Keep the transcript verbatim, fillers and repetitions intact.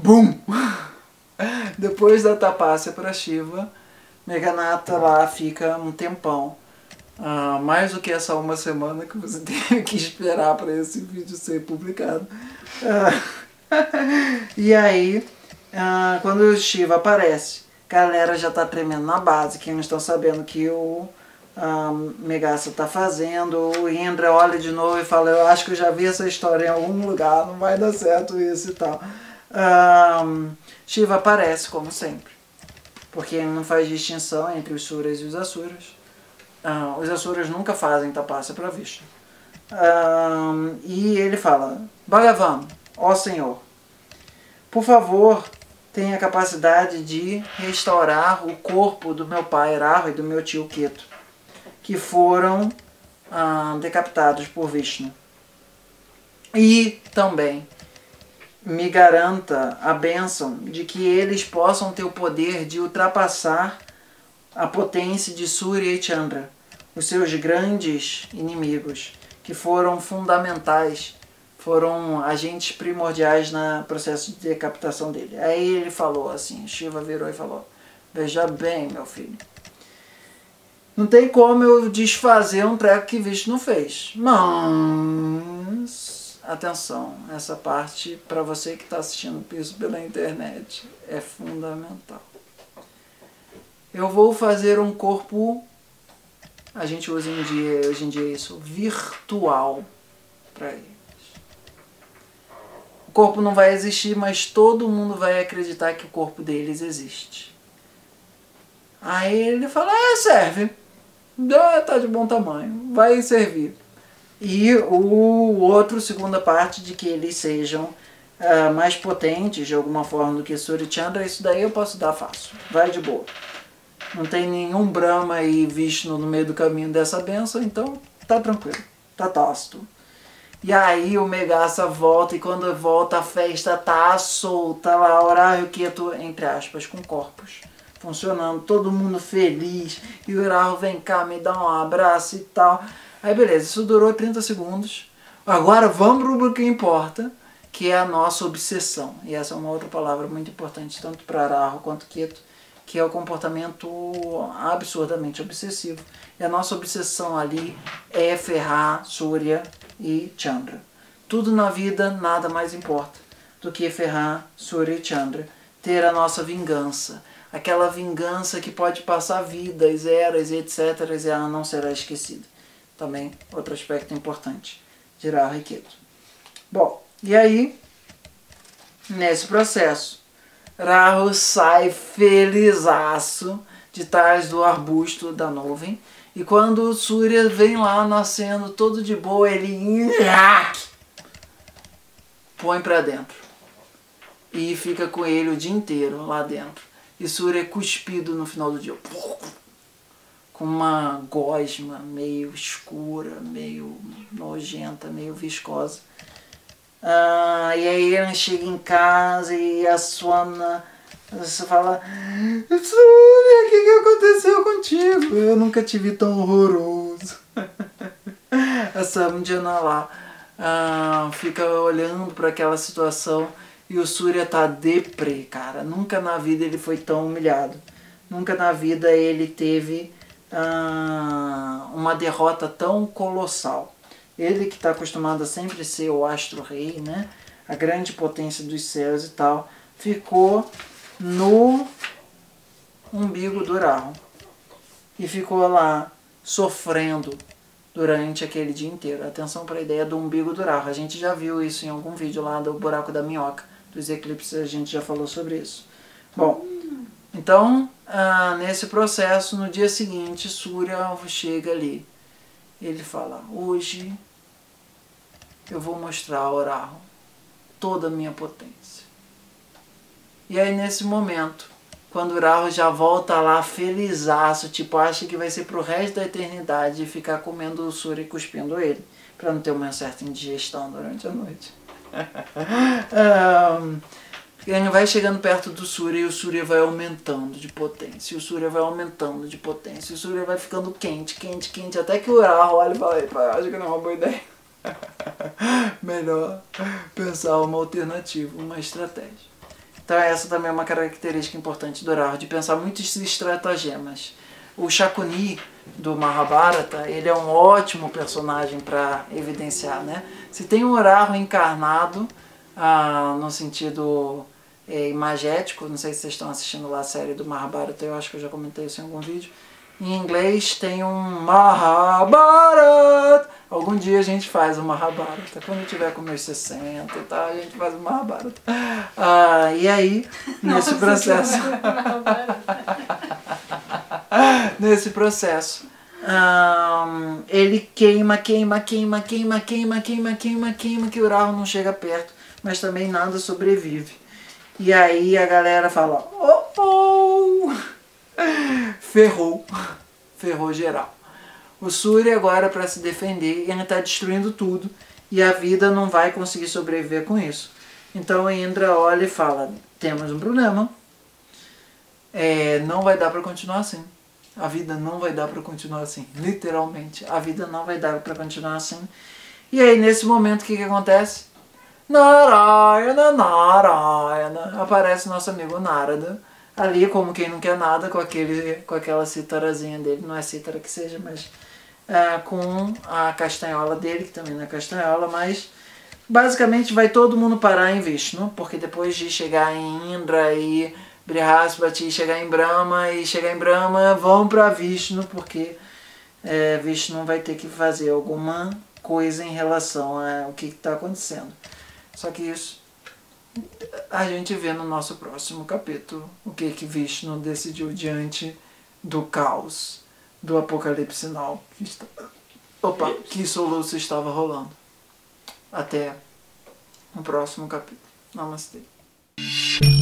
Bum! Depois da tapácia para Shiva, Meghanata lá fica um tempão. Ah, mais do que essa uma semana que você teve que esperar para esse vídeo ser publicado. Ah, e aí, ah, quando o Shiva aparece, a galera já tá tremendo na base, que não estão sabendo que o ah, Megassa tá fazendo. O Indra olha de novo e fala, eu acho que eu já vi essa história em algum lugar, não vai dar certo isso e tal. Ah, Shiva aparece, como sempre, porque ele não faz distinção entre os Suras e os Asuras. Ah, os Asuras nunca fazem tapácia para Vishnu. Ah, e ele fala, Bhagavan, ó Senhor, por favor, tenha a capacidade de restaurar o corpo do meu pai Rahu e do meu tio Ketu, que foram ah, decapitados por Vishnu. E também me garanta a bênção de que eles possam ter o poder de ultrapassar a potência de Surya e Chandra, os seus grandes inimigos, que foram fundamentais, foram agentes primordiais no processo de decapitação dele. Aí ele falou assim, Shiva virou e falou, veja bem, meu filho, não tem como eu desfazer um treco que Vishnu fez, mas, atenção, essa parte, para você que está assistindo isso pela internet, é fundamental. Eu vou fazer um corpo, a gente usa em dia, hoje em dia isso, virtual para eles. O corpo não vai existir, mas todo mundo vai acreditar que o corpo deles existe. Aí ele fala, é, serve, tá de bom tamanho, vai servir. E o outro, segunda parte, de que eles sejam uh, mais potentes de alguma forma do que Surya e Chandra, isso daí eu posso dar fácil, vai de boa. Não tem nenhum Brahma e Vishnu no meio do caminho dessa benção, então tá tranquilo, tá tácito. E aí o Megassa volta, e quando volta a festa tá solta lá, Rahu e Ketu, entre aspas, com corpos funcionando, todo mundo feliz, e o Rahu vem cá, me dá um abraço e tal. Aí beleza, isso durou trinta segundos, agora vamos pro que importa, que é a nossa obsessão. E essa é uma outra palavra muito importante, tanto para Rahu quanto Ketu, que é o comportamento absurdamente obsessivo. E a nossa obsessão ali é ferrar Surya e Chandra. Tudo na vida nada mais importa do que ferrar Surya e Chandra. Ter a nossa vingança. Aquela vingança que pode passar vidas, eras, etcétera, e ela não será esquecida. Também outro aspecto importante de Rahu e Ketu. Bom, e aí, nesse processo, Rahu sai felizaço de trás do arbusto da nuvem, e quando o Surya vem lá nascendo todo de boa, ele põe pra dentro e fica com ele o dia inteiro lá dentro. E Surya é cuspido no final do dia com uma gosma meio escura, meio nojenta, meio viscosa. Ah, e aí ele chega em casa e a Swana, você fala, Surya, o que, que aconteceu contigo? Eu nunca te vi tão horroroso. A Samjana lá ah, fica olhando para aquela situação e o Surya tá deprê, cara. Nunca na vida ele foi tão humilhado. Nunca na vida ele teve ah, uma derrota tão colossal. Ele que está acostumado a sempre ser o astro-rei, né? A grande potência dos céus e tal, ficou no umbigo do Rahu. E ficou lá sofrendo durante aquele dia inteiro. Atenção para a ideia do umbigo do Rahu. A gente já viu isso em algum vídeo lá do buraco da minhoca, dos eclipses, a gente já falou sobre isso. Bom, então, ah, nesse processo, no dia seguinte, Surya chega ali. Ele fala, hoje eu vou mostrar ao Rahu toda a minha potência. E aí nesse momento, quando o Rahu já volta lá felizaço, tipo, acha que vai ser pro resto da eternidade ficar comendo o Surya e cuspindo ele, para não ter uma certa indigestão durante a noite. um, ele vai chegando perto do Surya e o Surya vai aumentando de potência, e o Surya vai aumentando de potência, e o Surya vai ficando quente, quente, quente, até que o Rahu olha e fala, acho que não é uma boa ideia. Melhor pensar uma alternativa, uma estratégia. Então essa também é uma característica importante do Rahu, de pensar muitos estratagemas. O Shakuni do Mahabharata, ele é um ótimo personagem para evidenciar, né? Se tem um Rahu encarnado, ah, no sentido é, imagético, não sei se vocês estão assistindo lá a série do Mahabharata, eu acho que eu já comentei isso em algum vídeo. Em inglês tem um Mahabharata. Algum dia a gente faz o Mahabharata. Quando eu tiver com meus sessenta e tal, a gente faz o Mahabharata. Ah, e aí, nesse Nossa, processo... nesse processo, um, ele queima, queima, queima, queima, queima, queima, queima, queima, que o Rahu não chega perto, mas também nada sobrevive. E aí a galera fala, oh, oh! Ferrou, ferrou geral. O Surya agora, para se defender, ele está destruindo tudo e a vida não vai conseguir sobreviver com isso. Então Indra olha e fala, temos um problema, é, não vai dar para continuar assim. A vida não vai dar para continuar assim, literalmente, a vida não vai dar para continuar assim. E aí nesse momento o que, que acontece? Narayana, Narayana, aparece nosso amigo Narada, ali como quem não quer nada, com, aquele, com aquela cítarazinha dele, não é cítara que seja, mas é, com a castanhola dele, que também não é castanhola, mas basicamente vai todo mundo parar em Vishnu, porque depois de chegar em Indra e Brihaspati, chegar em Brahma e chegar em Brahma, vão para Vishnu, porque é, Vishnu vai ter que fazer alguma coisa em relação ao que está acontecendo. Só que isso a gente vê no nosso próximo capítulo, o que que Vishnu decidiu diante do caos, do apocalipse final, que, está, opa, que soluço estava rolando. Até o próximo capítulo. Namastê.